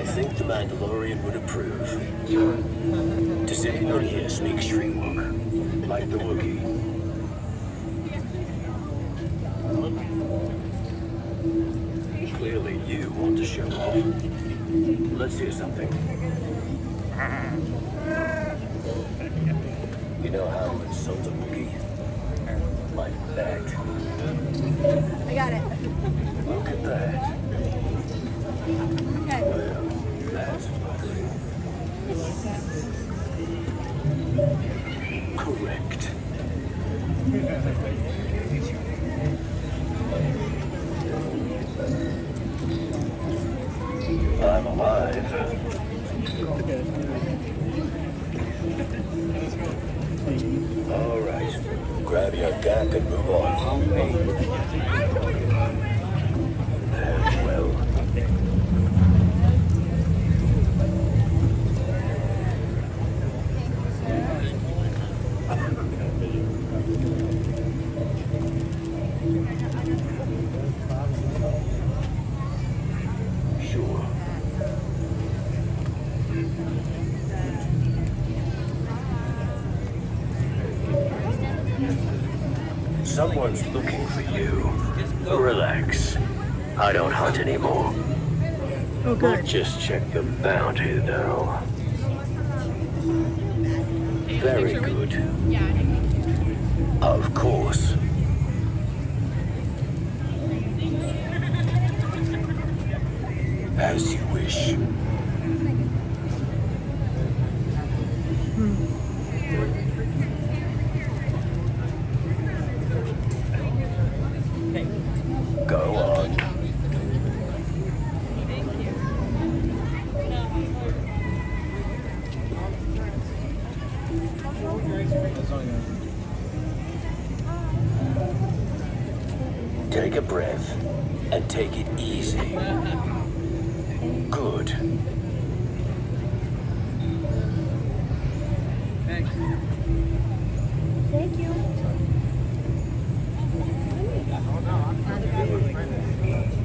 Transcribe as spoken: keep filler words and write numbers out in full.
I think the Mandalorian would approve. Does anybody here speak Streetwalk? Like the Wookiee? Clearly you want to show off. Let's hear something. You know how to insult a Wookiee? Like that. I got it. Look at that. Okay. Well, that's flattering. Correct. I'm alive. All right. Grab your gap and move on. Very well. Sure. Someone's looking for you. Relax. I don't hunt anymore. Okay. Just check the bounty, though. Very good. Of course. As you wish. Go on. Take a breath and take it easy. Good. Thank you.